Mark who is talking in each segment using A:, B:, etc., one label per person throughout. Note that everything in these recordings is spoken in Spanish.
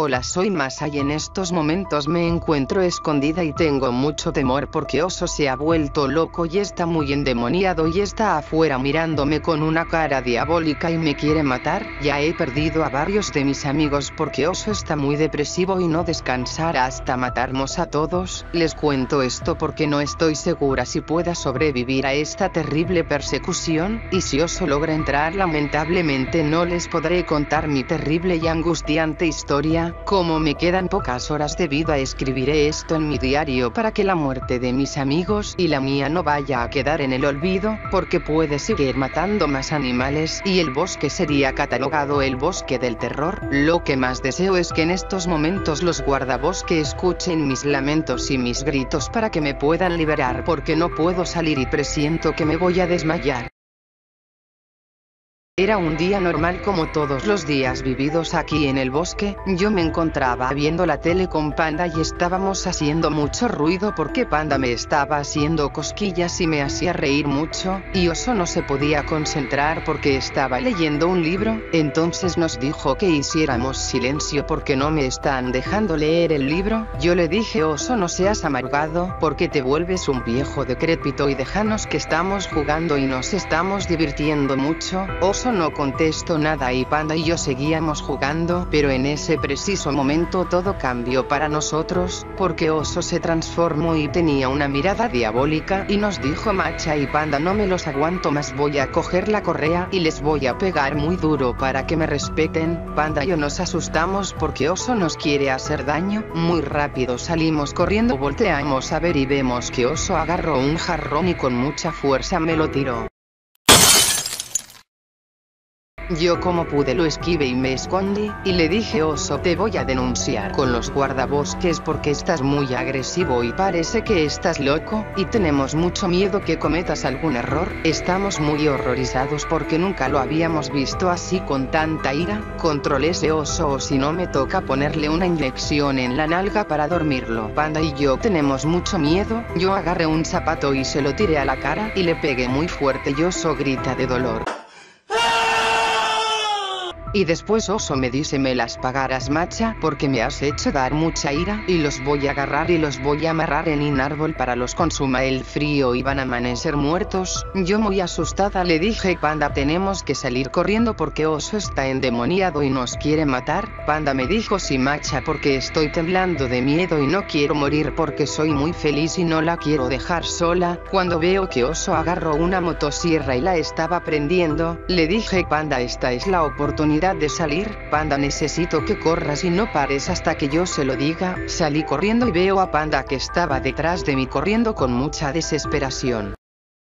A: Hola, soy Masa y en estos momentos me encuentro escondida y tengo mucho temor porque Oso se ha vuelto loco y está muy endemoniado y está afuera mirándome con una cara diabólica y me quiere matar. Ya he perdido a varios de mis amigos porque Oso está muy depresivo y no descansará hasta matarnos a todos. Les cuento esto porque no estoy segura si pueda sobrevivir a esta terrible persecución, y si Oso logra entrar lamentablemente no les podré contar mi terrible y angustiante historia. Como me quedan pocas horas de vida, escribiré esto en mi diario para que la muerte de mis amigos y la mía no vaya a quedar en el olvido, porque puede seguir matando más animales y el bosque sería catalogado el bosque del terror. Lo que más deseo es que en estos momentos los guardabosque escuchen mis lamentos y mis gritos para que me puedan liberar, porque no puedo salir y presiento que me voy a desmayar. Era un día normal como todos los días vividos aquí en el bosque. Yo me encontraba viendo la tele con Panda y estábamos haciendo mucho ruido porque Panda me estaba haciendo cosquillas y me hacía reír mucho, y Oso no se podía concentrar porque estaba leyendo un libro. Entonces nos dijo que hiciéramos silencio porque no me están dejando leer el libro. Yo le dije: Oso, no seas amargado, porque te vuelves un viejo decrépito y déjanos que estamos jugando y nos estamos divirtiendo mucho. Oso no contestó nada y Panda y yo seguíamos jugando, pero en ese preciso momento todo cambió para nosotros, porque Oso se transformó y tenía una mirada diabólica y nos dijo: Macha y Panda, no me los aguanto más, voy a coger la correa y les voy a pegar muy duro para que me respeten. Panda y yo nos asustamos porque Oso nos quiere hacer daño. Muy rápido salimos corriendo, volteamos a ver y vemos que Oso agarró un jarrón y con mucha fuerza me lo tiró. Yo como pude lo esquivé y me escondí, y le dije: Oso, te voy a denunciar con los guardabosques porque estás muy agresivo y parece que estás loco, y tenemos mucho miedo que cometas algún error. Estamos muy horrorizados porque nunca lo habíamos visto así con tanta ira. Controlé ese Oso, o si no me toca ponerle una inyección en la nalga para dormirlo. Panda y yo tenemos mucho miedo. Yo agarré un zapato y se lo tiré a la cara y le pegué muy fuerte y Oso grita de dolor. Y después Oso me dice: me las pagarás, Macha, porque me has hecho dar mucha ira, y los voy a agarrar y los voy a amarrar en un árbol para los consuma el frío y van a amanecer muertos. Yo muy asustada le dije: Panda, tenemos que salir corriendo porque Oso está endemoniado y nos quiere matar. Panda me dijo: sí, Macha, porque estoy temblando de miedo y no quiero morir porque soy muy feliz y no la quiero dejar sola. Cuando veo que Oso agarró una motosierra y la estaba prendiendo, le dije: Panda, esta es la oportunidad de salir. Panda, necesito que corras y no pares hasta que yo se lo diga. Salí corriendo y veo a Panda que estaba detrás de mí corriendo con mucha desesperación.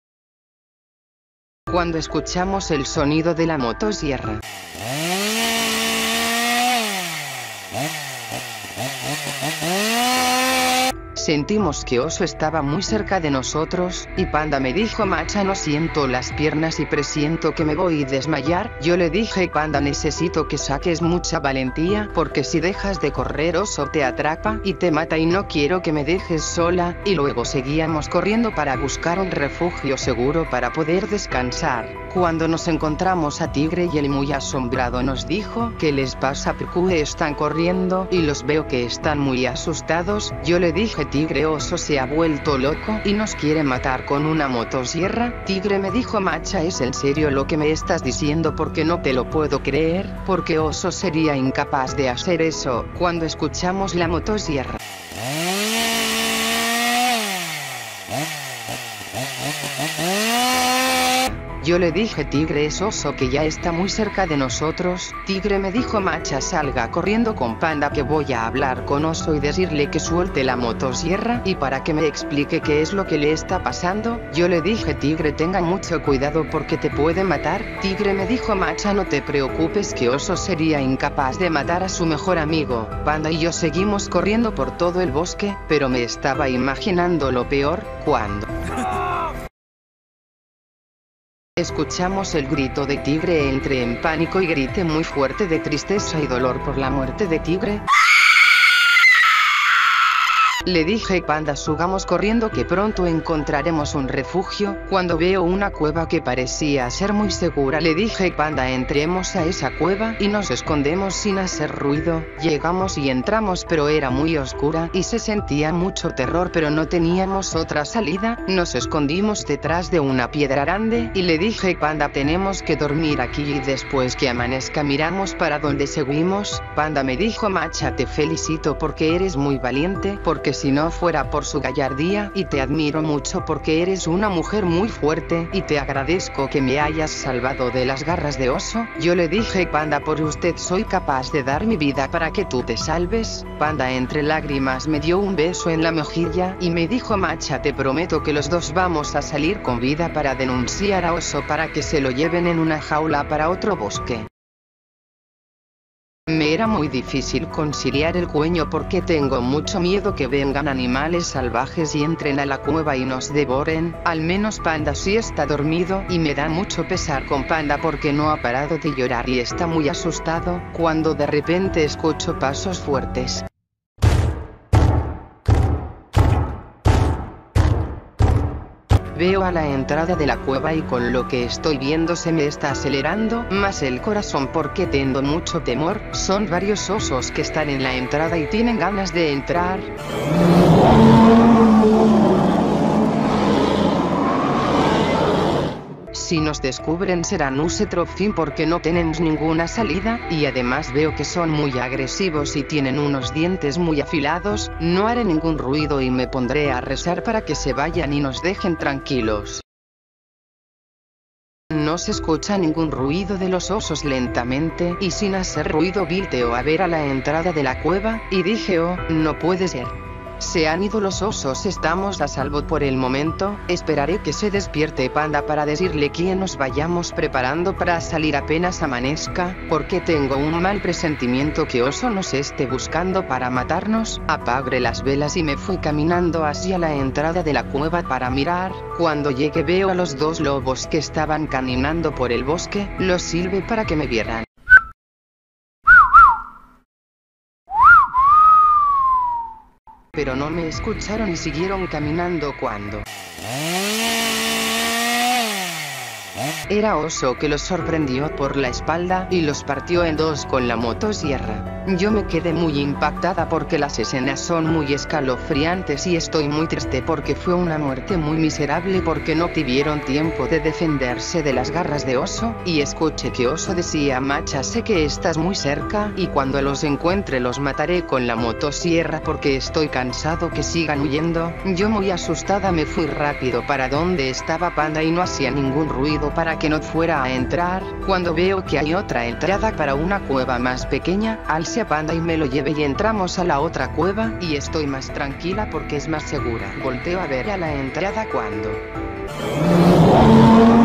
A: Cuando escuchamos el sonido de la motosierra, sentimos que Oso estaba muy cerca de nosotros, y Panda me dijo: Macha, no siento las piernas y presiento que me voy a desmayar. Yo le dije: Panda, necesito que saques mucha valentía, porque si dejas de correr Oso te atrapa y te mata y no quiero que me dejes sola. Y luego seguíamos corriendo para buscar un refugio seguro para poder descansar. Cuando nos encontramos a Tigre y él muy asombrado nos dijo: ¿qué les pasa? Porque están corriendo y los veo que están muy asustados. Yo le dije: Tigre, Oso se ha vuelto loco y nos quiere matar con una motosierra. Tigre me dijo: Macha, ¿es en serio lo que me estás diciendo? Porque no te lo puedo creer, porque Oso sería incapaz de hacer eso. Cuando escuchamos la motosierra, yo le dije: Tigre, es Oso que ya está muy cerca de nosotros. Tigre me dijo: Macha, salga corriendo con Panda que voy a hablar con Oso y decirle que suelte la motosierra y para que me explique qué es lo que le está pasando. Yo le dije: Tigre, tenga mucho cuidado porque te puede matar. Tigre me dijo: Macha, no te preocupes que Oso sería incapaz de matar a su mejor amigo. Panda y yo seguimos corriendo por todo el bosque, pero me estaba imaginando lo peor, cuando escuchamos el grito de Tigre. Entré en pánico y grité muy fuerte de tristeza y dolor por la muerte de Tigre. Le dije panda subamos corriendo que pronto encontraremos un refugio. Cuando veo una cueva que parecía ser muy segura le dije panda entremos a esa cueva y nos escondemos sin hacer ruido. Llegamos y entramos pero era muy oscura y se sentía mucho terror pero no teníamos otra salida. Nos escondimos detrás de una piedra grande y le dije panda tenemos que dormir aquí y después que amanezca miramos para dónde seguimos. Panda me dijo macha te felicito porque eres muy valiente, porque si no fuera por su gallardía, y te admiro mucho porque eres una mujer muy fuerte, y te agradezco que me hayas salvado de las garras de oso. Yo le dije panda por usted soy capaz de dar mi vida para que tú te salves. Panda entre lágrimas me dio un beso en la mejilla y me dijo macha te prometo que los dos vamos a salir con vida para denunciar a oso para que se lo lleven en una jaula para otro bosque. Me era muy difícil conciliar el sueño porque tengo mucho miedo que vengan animales salvajes y entren a la cueva y nos devoren. Al menos panda sí está dormido y me da mucho pesar con panda porque no ha parado de llorar y está muy asustado, cuando de repente escucho pasos fuertes. Veo a la entrada de la cueva y con lo que estoy viendo se me está acelerando más el corazón porque tengo mucho temor. Son varios osos que están en la entrada y tienen ganas de entrar. Si nos descubren será nuestro fin porque no tenemos ninguna salida, y además veo que son muy agresivos y tienen unos dientes muy afilados. No haré ningún ruido y me pondré a rezar para que se vayan y nos dejen tranquilos. No se escucha ningún ruido de los osos. Lentamente y sin hacer ruido volteo a ver a la entrada de la cueva, y dije oh, no puede ser. Se han ido los osos, estamos a salvo por el momento. Esperaré que se despierte panda para decirle que nos vayamos preparando para salir apenas amanezca, porque tengo un mal presentimiento que oso nos esté buscando para matarnos. Apagué las velas y me fui caminando hacia la entrada de la cueva para mirar. Cuando llegué veo a los dos lobos que estaban caminando por el bosque. Los silbé para que me vieran. Pero no me escucharon y siguieron caminando cuando era oso que los sorprendió por la espalda y los partió en dos con la motosierra. Yo me quedé muy impactada porque las escenas son muy escalofriantes y estoy muy triste porque fue una muerte muy miserable porque no tuvieron tiempo de defenderse de las garras de oso. Y escuché que oso decía macha sé que estás muy cerca y cuando los encuentre los mataré con la motosierra porque estoy cansado que sigan huyendo. Yo muy asustada me fui rápido para donde estaba panda y no hacía ningún ruido para que no fuera a entrar. Cuando veo que hay otra entrada para una cueva más pequeña, alcé a panda y me lo llevé y entramos a la otra cueva y estoy más tranquila porque es más segura. Volteo a ver a la entrada cuando